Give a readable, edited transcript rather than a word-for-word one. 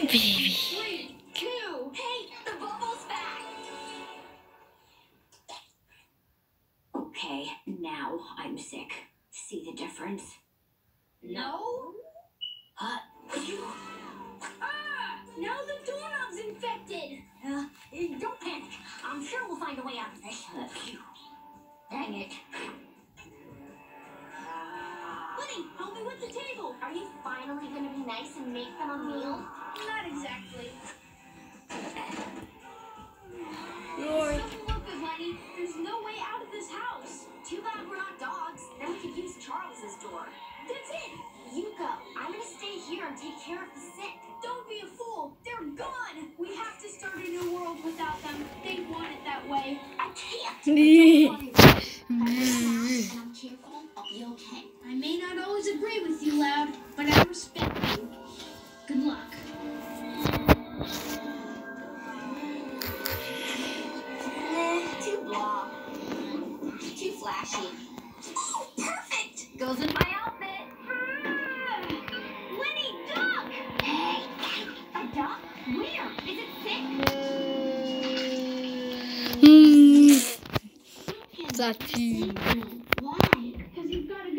Baby. 3, 2. Hey, the bubble's back. Okay, now I'm sick. See the difference? No? Huh? Ah! Now the doorknob's infected. Don't panic. I'm sure we'll find a way out of this. Dang it. Buddy, help me with the table. Are you finally gonna be nice and make them a meal? Not exactly. Lord. Doesn't look good, Lenny. There's no way out of this house. Too bad we're not dogs. Then we could use Charles's door. That's it. You go. I'm gonna stay here and take care of the sick. Don't be a fool. They're gone. We have to start a new world without them. They want it that way. I can't. Don't worry about it. If I relax and I'm careful, I'll be okay. I may not always agree with you, Loud, but I respect you. Good luck. Too blah. Too flashy. Oh, perfect! Goes with my outfit. Lenny, duck! Hey, a duck? Where? Is it sick? That you. Why? Because you've got to